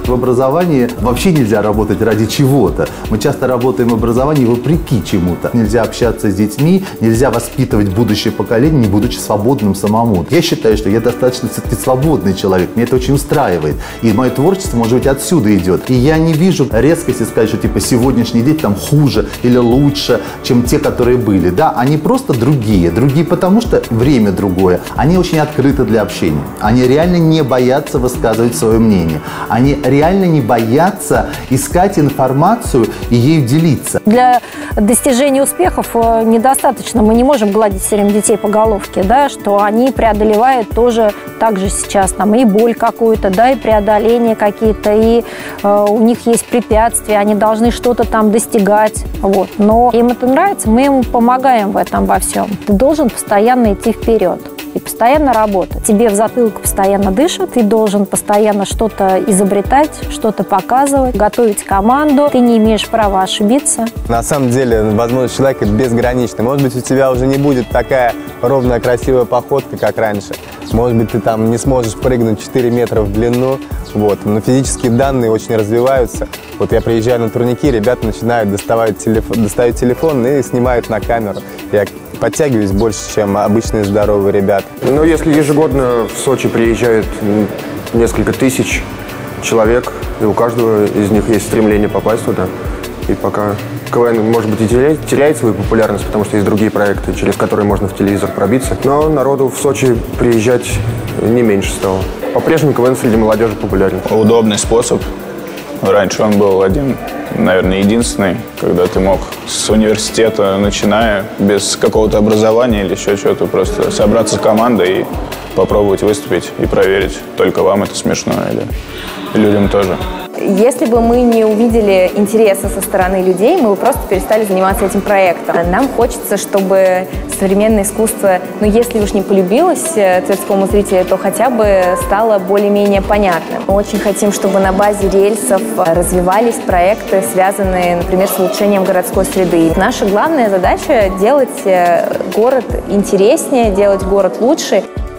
В образовании вообще нельзя работать ради чего-то. Мы часто работаем в образовании вопреки чему-то. Нельзя общаться с детьми, нельзя воспитывать будущее поколение, не будучи свободным самому. Я считаю, что я достаточно все-таки свободный человек, мне это очень устраивает. И мое творчество, может быть, отсюда идет. И я не вижу резкости сказать, что типа сегодняшние дети там хуже или лучше, чем те, которые были. Да, они просто другие. Другие потому, что время другое. Они очень открыты для общения. Они реально не боятся высказывать свое мнение. Они реально не боятся искать информацию и ею делиться. Для достижения успехов недостаточно. Мы не можем гладить все время детей по головке, да, что они преодолевают тоже так же сейчас там и боль какую-то, да, и преодоления какие-то, и у них есть препятствия, они должны что-то там достигать. Вот. Но им это нравится, мы им помогаем в этом во всем. Ты должен постоянно идти вперед и постоянно работать. Тебе в затылок постоянно дышат, ты должен постоянно что-то изобретать, что-то показывать, готовить команду. Ты не имеешь права ошибиться. На самом деле, возможность человека безгранична. Может быть, у тебя уже не будет такая ровная, красивая походка, как раньше. Может быть, ты там не сможешь прыгнуть 4 метра в длину. Вот. Но физические данные очень развиваются. Вот я приезжаю на турники, ребята начинают доставать телефон и снимают на камеру. Я подтягиваюсь больше, чем обычные здоровые ребята. Ну, если ежегодно в Сочи приезжает несколько тысяч человек, и у каждого из них есть стремление попасть туда. И пока КВН, может быть, и теряет свою популярность, потому что есть другие проекты, через которые можно в телевизор пробиться. Но народу в Сочи приезжать не меньше стало. По-прежнему КВН среди молодежи популярен. Удобный способ. Раньше он был один, наверное, единственный, когда ты мог с университета, начиная, без какого-то образования или еще что-то, просто собраться с командой и попробовать выступить и проверить, только вам это смешно или людям тоже. Если бы мы не увидели интереса со стороны людей, мы бы просто перестали заниматься этим проектом. Нам хочется, чтобы современное искусство, ну если уж не полюбилось тверскому зрителю, то хотя бы стало более-менее понятным. Мы очень хотим, чтобы на базе рельсов развивались проекты, связанные, например, с улучшением городской среды. Наша главная задача — делать город интереснее, делать город лучше.